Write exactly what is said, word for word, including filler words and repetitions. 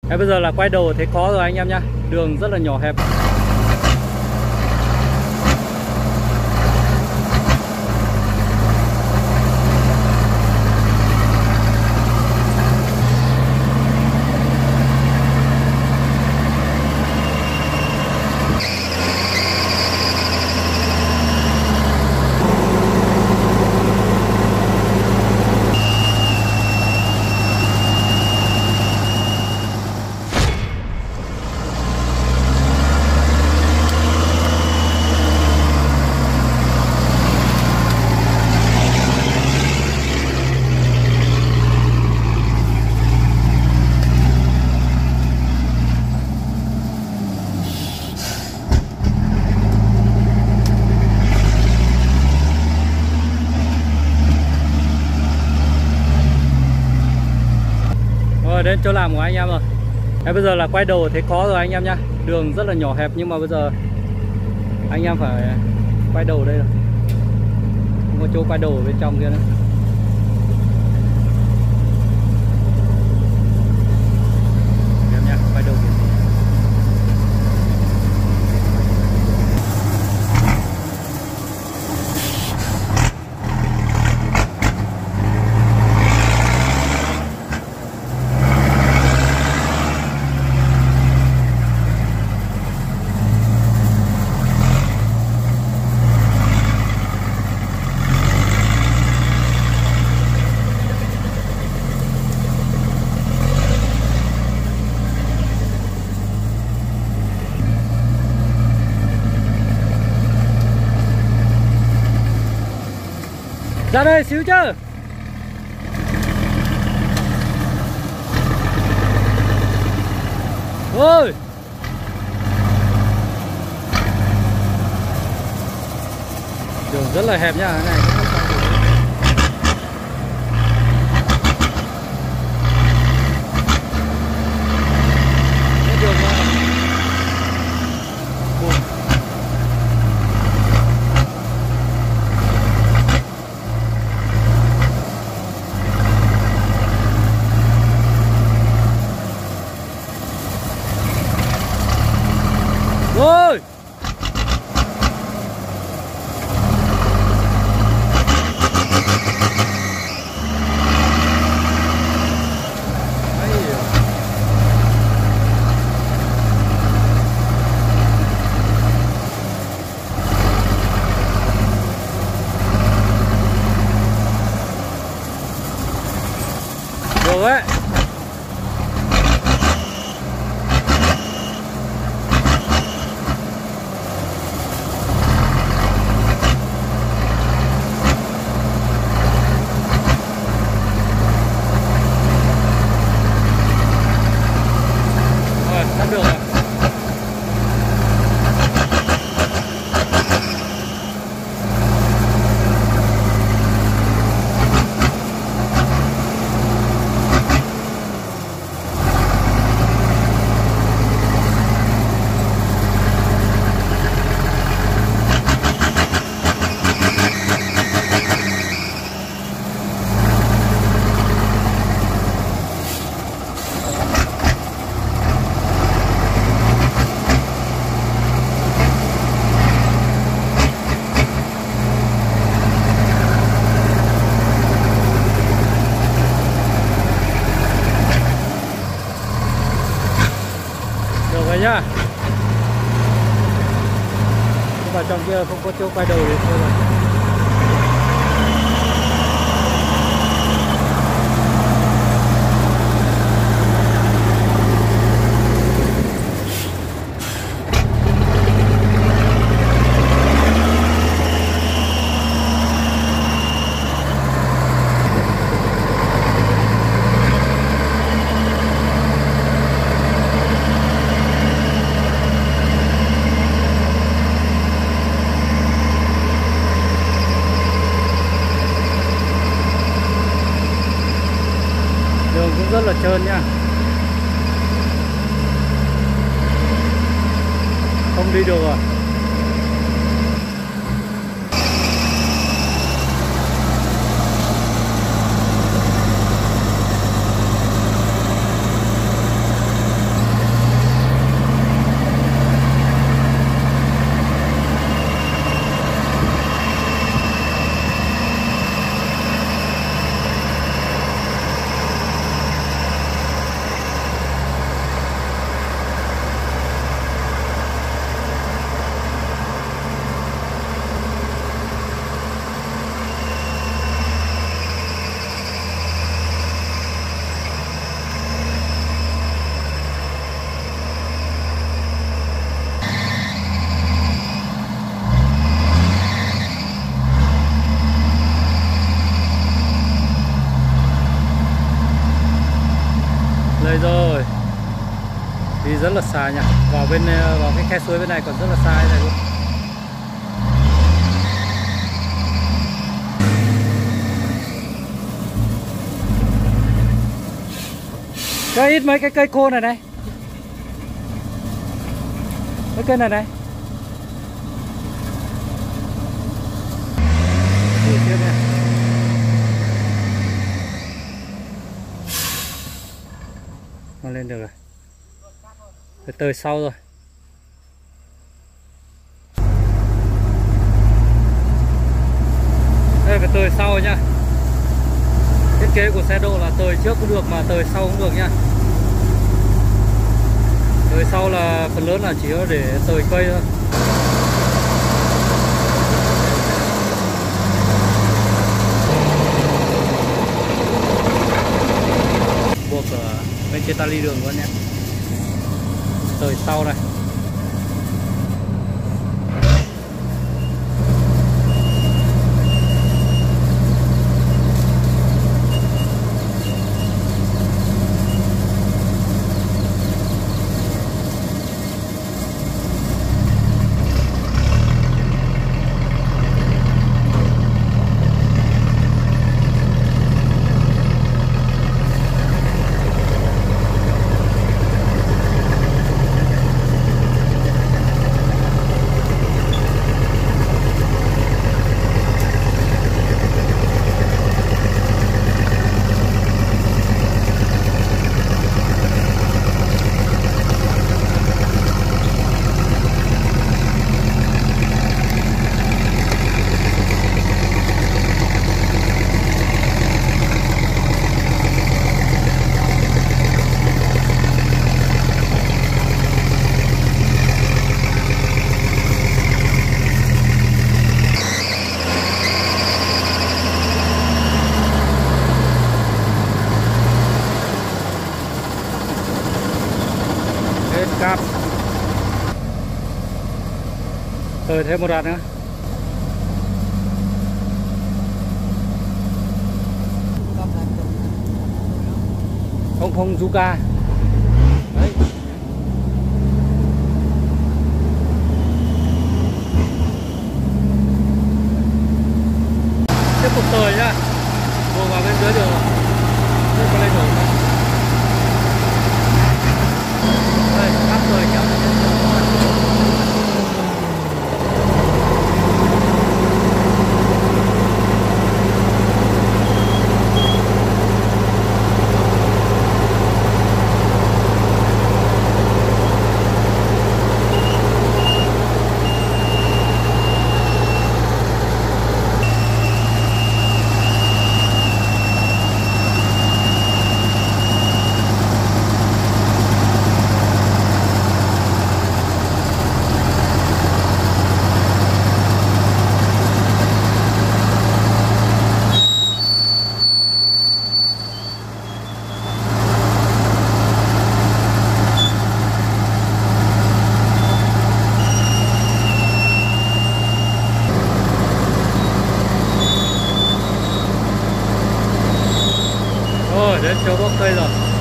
Thế bây giờ là quay đầu thấy khó rồi anh em nhá. Đường rất là nhỏ hẹp. Rồi đến chỗ làm của anh em rồi. Thế bây giờ là quay đầu thấy khó rồi anh em nhá. Đường rất là nhỏ hẹp nhưng mà bây giờ anh em phải quay đầu đây rồi. Không có chỗ quay đầu ở bên trong kia nữa. Em nhá, quay đầu kìa. Ra đây xíu chứ. Ôi. Đường rất là hẹp nha, cái này. Đường ôi. Được đấy. Sắp được rồi. Nhá. Vào trong kia không có chỗ quay đầu thì thôi rồi. Cũng rất là trơn nha, không đi được rồi. Đi rất là xa nha. Vào bên vào cái khe suối bên này còn rất là xa này luôn. Cây ít mấy cái cây khô này này. Mấy cây này này. Ui, tiếp này. Nó lên được rồi. Phải tới sau rồi. Đây phải tới sau nhá. Thiết kế của xe độ là tời trước cũng được mà tời sau cũng được nha. Tời sau là phần lớn là chỉ có để tời cây thôi. Buộc ở bên trên ta ly đường luôn nhé. Tời sau này. Cáp tời thêm một đoạn nữa. Không không Zuka đấy. Tiếp tục tời nhá, buông vào bên dưới đường rồi. Tiếp vào lên rồi. Đây, cắt tời kéo lên trên đường. Rồi đến chỗ bốc cây rồi.